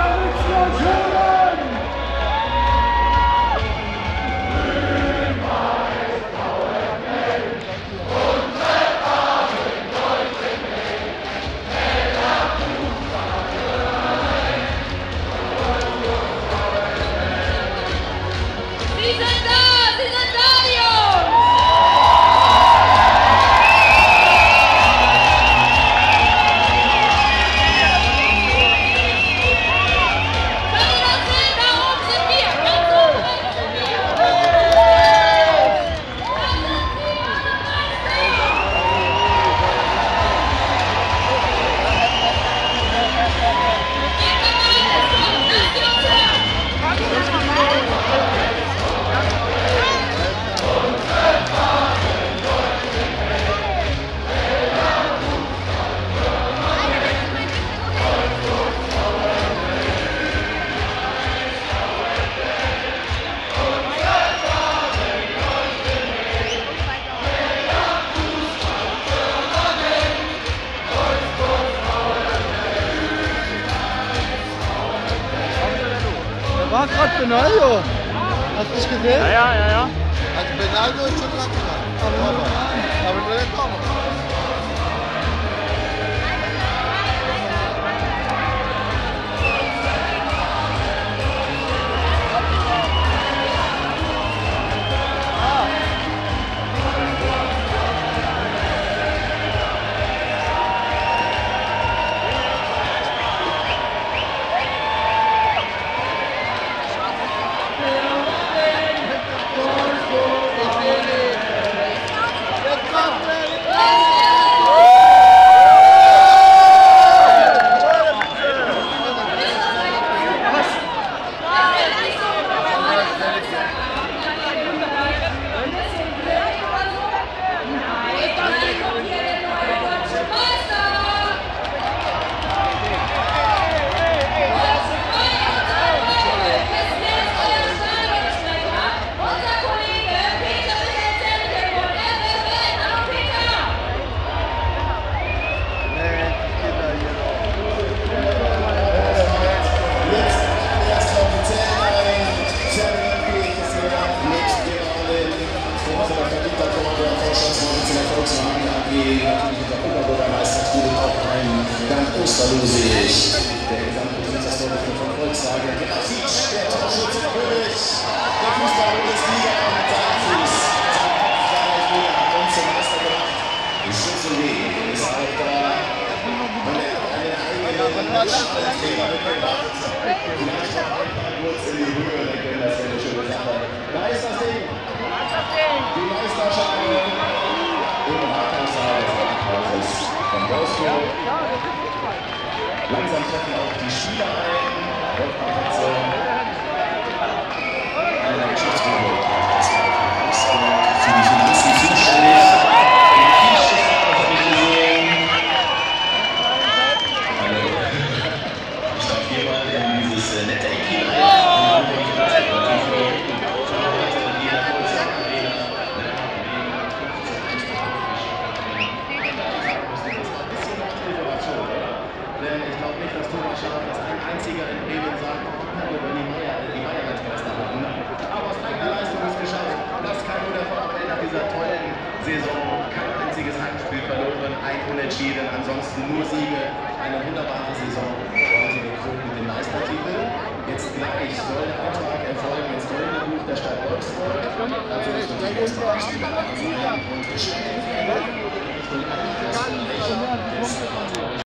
War gerade Benaglio. Hast du dich gesehen? Ja. Also Benaglio ist schon lang dran. Aber nur der Kommen. Osterlosig. Der Gesamtbesitzerstore von Volkswagen. Grafitsch, der Torschützenkönig der Fußball-Bundesliga mit seinem Fuß. Hat uns zum Meister gemacht. Die Schützenweg ist auch da. Und er hat einen eigenen Schallträger mitgebracht. Vielleicht auch einfach kurz in die Höhe. Das wäre eine schöne Sache. Da ist das Ding. Die Meisterschaft im Rathaussaal des Rathauses von Wolfsburg. Langsam treffen auch die Spieler ein. Wolfgang Katze, einer der Geschäftsführer für die Finanzen zuständig. Ich darf hier mal in dieses nette Eck nicht, dass Thomas Schaaf als ein einziger in Bremen sagt, wir wollen die Meier als Meister machen. Aber aus eigener Leistung ist geschafft. Das kann nur der VfL nach dieser tollen Saison. Kein einziges Heimspiel verloren, ein Unentschieden, ansonsten nur Siege. Eine wunderbare Saison. Heute gekrönt mit dem Meistertitel. Jetzt gleich soll der Antrag erfolgen ins Goldene Buch der Stadt Wolfsburg. Also ist die erste Spieler und Geschenke.